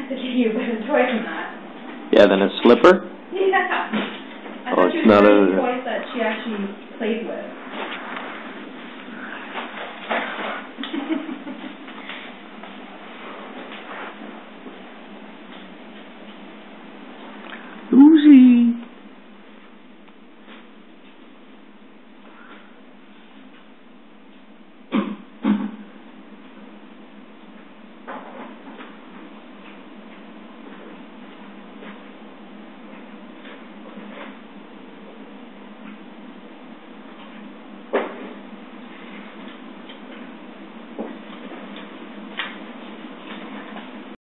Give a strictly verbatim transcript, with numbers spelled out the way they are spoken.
to get you a better toy than that. Yeah, than a slipper? Yeah. I Oh, thought it's she was not getting a... toys that she actually played with.